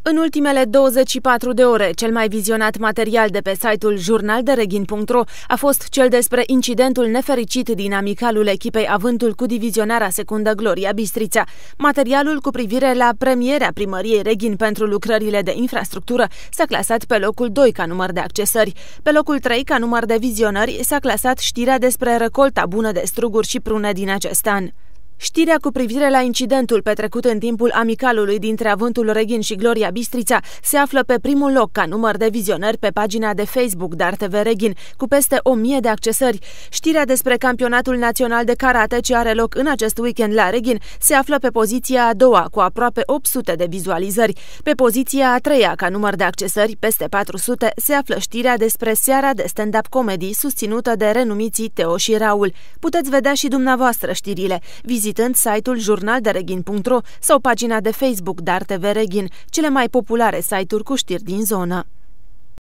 În ultimele 24 de ore, cel mai vizionat material de pe site-ul jurnaldereghin.ro a fost cel despre incidentul nefericit din amicalul echipei Avântul cu divizionarea secundă Gloria Bistrița. Materialul cu privire la premierea primăriei Reghin pentru lucrările de infrastructură s-a clasat pe locul 2 ca număr de accesări. Pe locul 3 ca număr de vizionări s-a clasat știrea despre recolta bună de struguri și prune din acest an. Știrea cu privire la incidentul petrecut în timpul amicalului dintre Avântul Reghin și Gloria Bistrița se află pe primul loc ca număr de vizionări pe pagina de Facebook Dar TV Reghin, cu peste 1000 de accesări. Știrea despre campionatul național de karate ce are loc în acest weekend la Reghin se află pe poziția a doua, cu aproape 800 de vizualizări. Pe poziția a treia, ca număr de accesări, peste 400, se află știrea despre seara de stand-up comedy susținută de renumiții Teo și Raul. Puteți vedea și dumneavoastră știrile vizitând site-ul jurnaldereghin.ro sau pagina de Facebook Dar TV Reghin, cele mai populare site-uri cu știri din zonă.